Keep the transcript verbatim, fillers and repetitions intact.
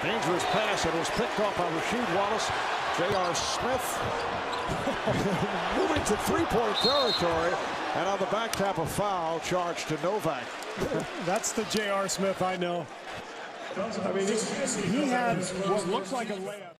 Dangerous pass. It was picked off by Rasheed Wallace. J R. Smith moving to three-point territory. And on the back tap, a foul charged to Novak. That's the J R. Smith I know. I mean, he, he had what looked like a layup.